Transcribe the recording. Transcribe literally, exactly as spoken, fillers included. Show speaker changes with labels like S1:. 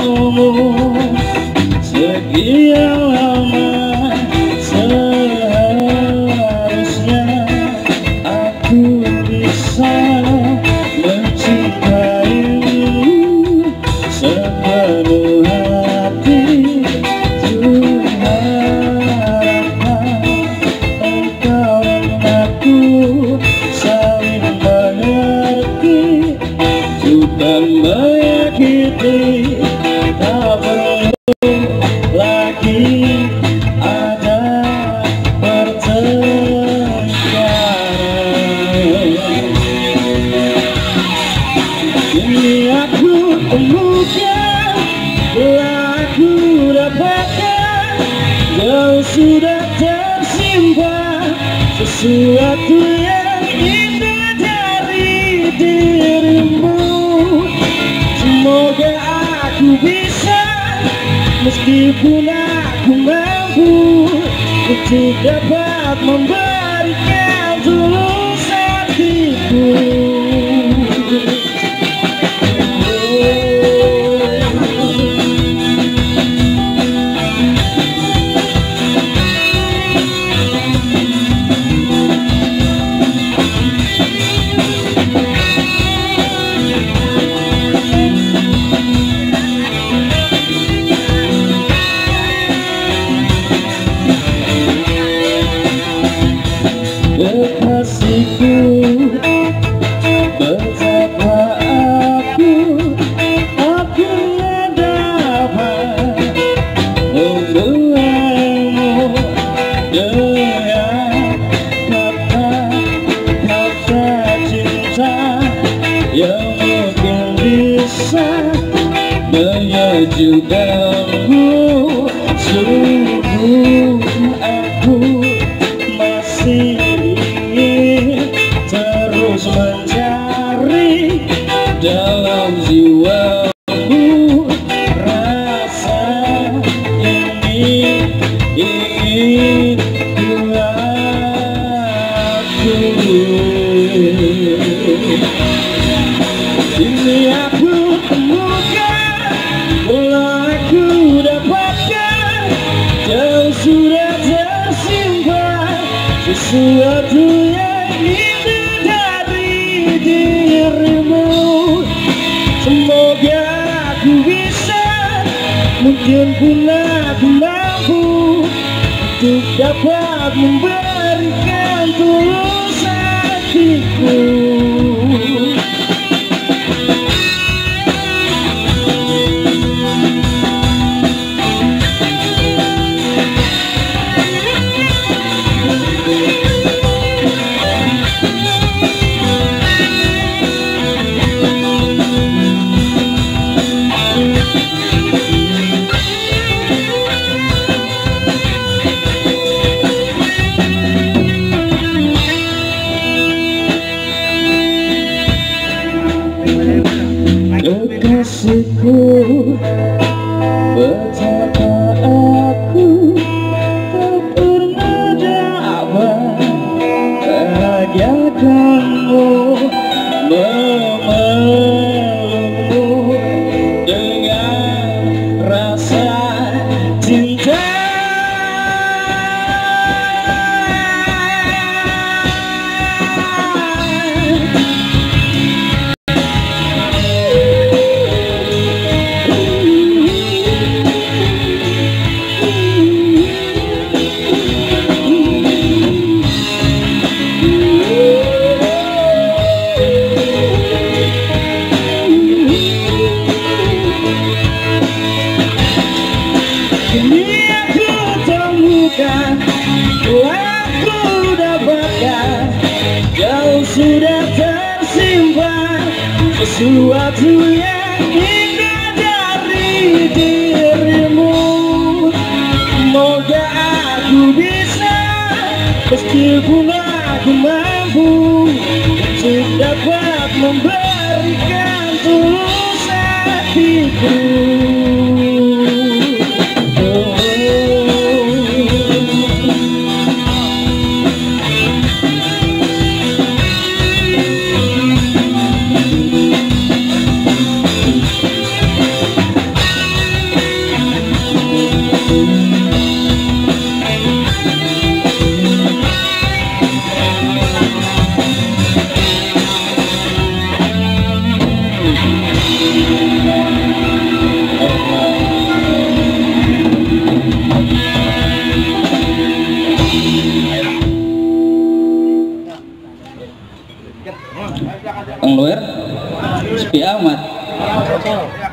S1: sekian lama. Seharusnya aku bisa mencintaimu sepenuh hati. Harapkan engkau dan aku saling mengerti, bukan menyakiti. Tak perlu lagi ada pertengkaran. Kini aku temukan, telah aku dapatkan, jauh sudah tersimpan sesuatu yang indah dari dirimu. Semoga aku bisa, meskipun aku mampu, untuk dapat memberikan tulus hatiku. Kekasihku, betapa aku akhirnya dapat membuatmu dengan kata-kata cinta yang mungkin bisa menyejukkanmu. Sungguh aku masih ingin terus mencari dalam jiwamu rasa ini ingin ku akui. Ini aku temukan, telah aku dapatkan, jauh sudah tersimpan sesuatu yang indah dari dirimu. Semoga aku bisa, mungkin pun aku mampu, untuk dapat memberikan tulus hatiku. Kekasihku, betapa aku tak pernah dapat bahagiakanmu, memelukmu dengan rasa cinta. Kini aku temukan, telah aku dapatkan, jauh sudah tersimpan sesuatu yang indah dari dirimu. Semoga aku bisa, meskipun aku mampu, untuk dapat memberikan tulus hatiku. sepi amat.